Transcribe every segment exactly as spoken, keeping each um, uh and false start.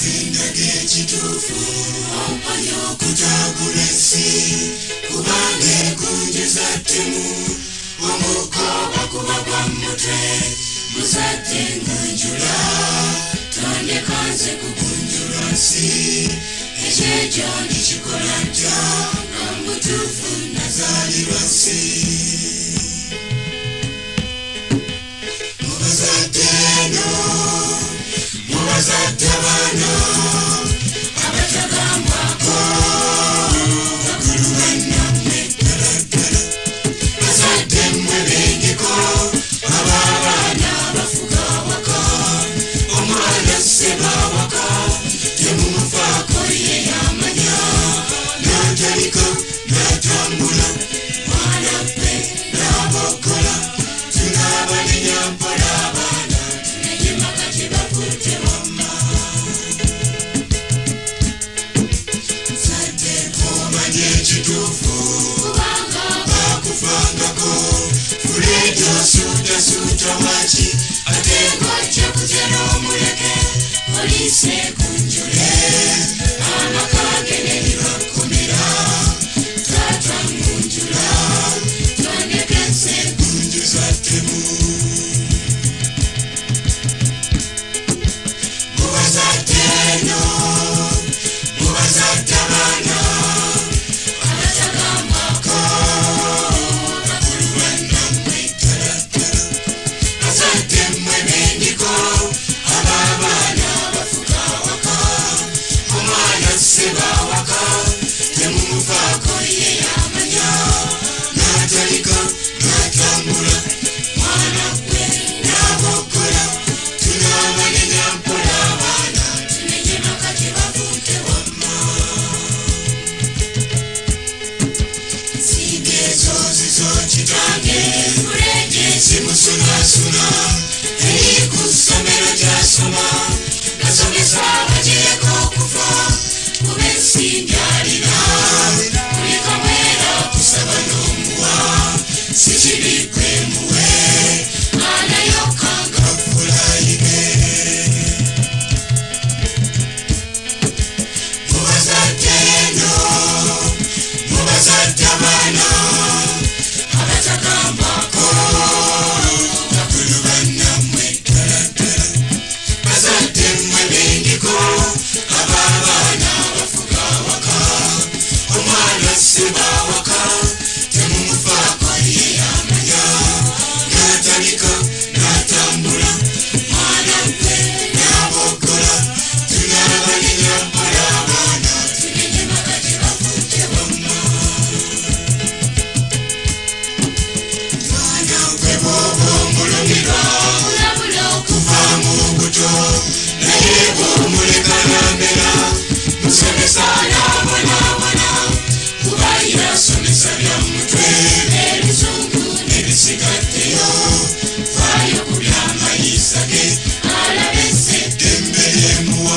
sindage kitufu ompanyo kutagulesi kubange kunjiza temu omuko bakuba kwa mutwe muzate ngunjula tonde kanze kugunjula si ejejo nichikolanja ngamutufu nazalirwa si mubazateno mubazatabano abatagambako bakulubanamwe talatala bazatemwe bengiko ababana bafuga waka omwana seba waka temumufako ye yamanya natalika natambula mwana pe nabokola tunabaninya mpola abana tunejemaka tebafute wama sate komanye ekitufu kubanga bakufangako fulejo suta suta waki ate ngojja kutera omuleke polise kunjule amakage nebibakomera tata ngunjula twandekense kunjuza temu mubazateno mubazatabana abatagambako bakulubanamwe talatala bazatemwe bendiko ababana bafuga waka omwana seba waka temumufako ye yamanya natalika natambula mwana gwe nabokola tunabanenya mpola abana tunejemaka tebavute wama singezo zizo kitange kuleje simusunasuna eri kusomero gyasoma gasomesa bagireko kufa kubesimbyalira kulikamwera kusaba n'omuwa sikibikwe muwe anayokanga fulayime mubazateno mubazatabana abatagambako bakulubanamwe talatala bazatemwe bendiko ababana bafuga waka omwana seba waka temumufako ye yamanya natalika natambula mwana gwe nabokola tunabanenya mpola abana tunejemaka tebafute wama mwana gwe boba omulumirwa olabula okuva mu buto naye bw'omulekalambera musomesa n'abonabona kuba yasomesa bya mutwe ebizungu n'ebisigaddeyo faayo ku byamayisa ge alabese eddembe lyemuwa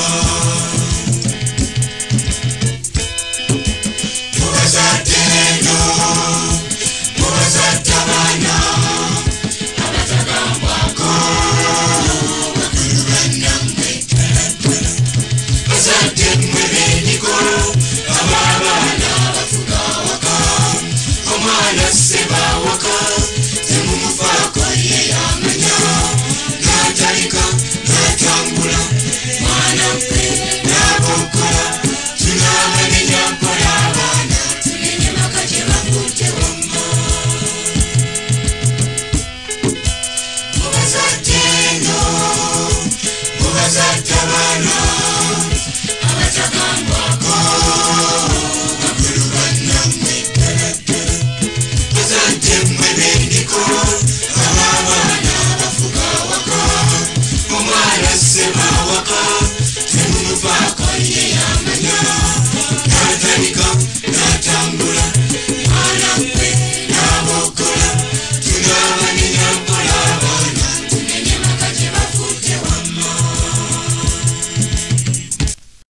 mubazateno mubazatabana abatagambako bakulubanamwe talatala bazatemwe bendiko ababana bafuga waka omwana seba waka temumufako ye yamanya natalika natambula mwana pe nabokola tunabanenya mpola abana tunejemaka tebafute wama mubazateno mubazatabana abatagambako